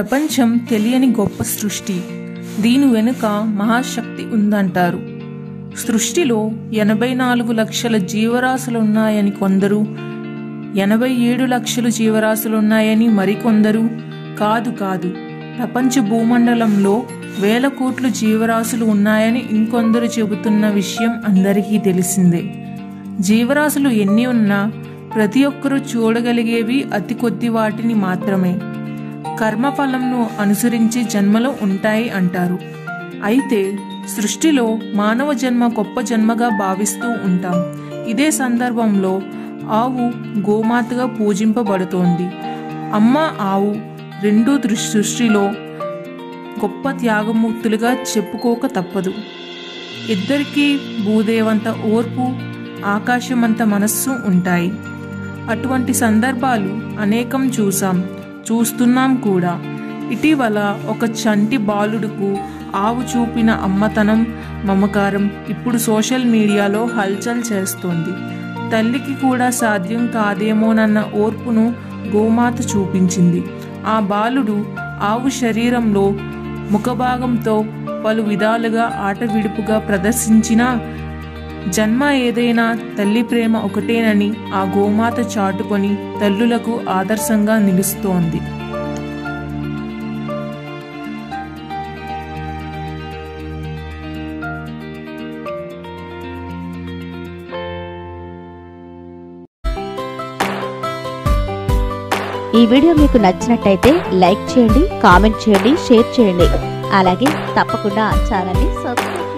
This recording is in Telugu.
ప్రపంచం తెలియని గొప్ప సృష్టి. దీని వెనుక మహాశక్తి ఉందంటారు. సృష్టిలో 84 లక్షల జీవరాశులున్నాయని కొందరు, 87 లక్షల జీవరాశులున్నాయని మరికొందరు. కాదు, ప్రపంచ భూమండలంలో వేల కోట్ల జీవరాశులు ఉన్నాయని ఇంకొందరు చెబుతున్న విషయం అందరికీ తెలిసిందే. జీవరాశులు ఎన్ని ఉన్నా ప్రతి ఒక్కరూ చూడగలిగేవి అతి కొద్ది వాటిని మాత్రమే. కర్మఫలంను అనుసరించి జన్మలు ఉంటాయి అంటారు. అయితే సృష్టిలో మానవ జన్మ గొప్ప జన్మగా భావిస్తూ ఉంటాం. ఇదే సందర్భంలో ఆవు గోమాతగా పూజింపబడుతోంది. అమ్మ, ఆవు రెండూ సృష్టిలో గొప్ప త్యాగమూర్తులుగా చెప్పుకోక తప్పదు. ఇద్దరికీ భూదేవంత ఓర్పు, ఆకాశమంత మనస్సు ఉంటాయి. అటువంటి సందర్భాలు అనేకం చూస్తున్నాం కూడా. ఇటీవల ఒక చంటి బాలుడుకు ఆవు చూపిన అమ్మతనం, మమకారం ఇప్పుడు సోషల్ మీడియాలో హల్చల్ చేస్తోంది. తల్లికి కూడా సాధ్యం కాదేమోనన్న ఓర్పును గోమాత చూపించింది. ఆ బాలుడు ఆవు శరీరంలో ముఖభాగంతో పలు విధాలుగా ఆటవిడుపుగా ప్రదర్శించిన జన్మ ఏదైనా తల్లి ప్రేమ ఒకటేనని ఆ గోమాత చాటుకొని తల్లులకు ఆదర్శంగా నిలుస్తోంది. ఈ వీడియో మీకు నచ్చినట్టయితే లైక్ చేయండి, కామెంట్ చేయండి, షేర్ చేయండి. అలాగే తప్పకుండా ఛానల్ని సబ్స్క్రైబ్